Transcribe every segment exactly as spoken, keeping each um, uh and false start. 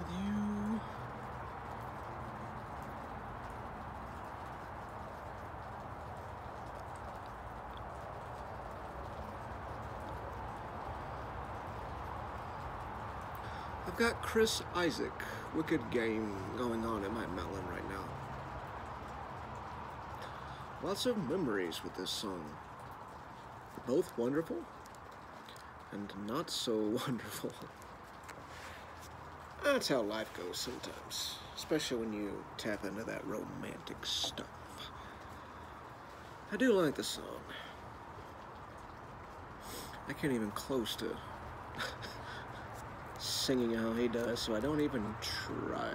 you. I've got Chris Isaak, Wicked Game, going on in my melon right now. Lots of memories with this song. Both wonderful and not so wonderful. That's how life goes sometimes, especially when you tap into that romantic stuff. I do like the song. I can't even close to singing how he does, so I don't even try.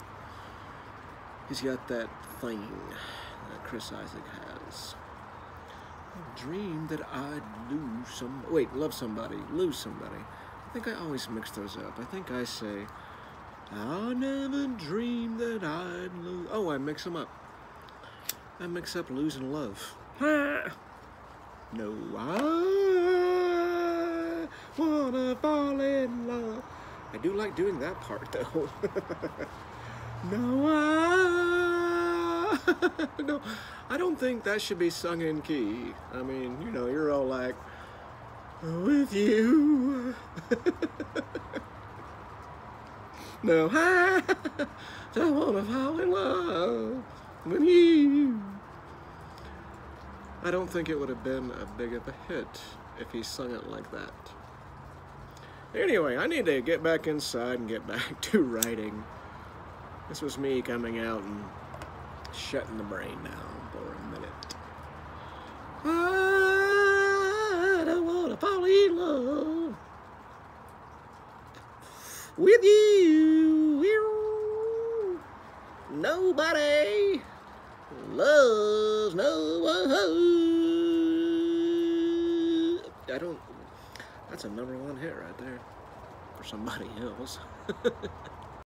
He's got that thing that Chris Isaak has. I dreamed that I'd lose some. Wait, love somebody, lose somebody. I think I always mix those up. I think I say, I never dreamed that I'd lose. Oh, I mix them up. I mix up lose and love. Ah! No, I wanna fall in love. I do like doing that part though. No, I no, I don't think that should be sung in key. I mean, you know, you're all like, with you. No, I don't wanna fall in love with you. I don't think it would have been a big of a hit if he sung it like that. Anyway, I need to get back inside and get back to writing. This was me coming out and shutting the brain down for a minute. I don't want to fall in love with you. Nobody loves no one. I don't, that's a number one hit right there for somebody else.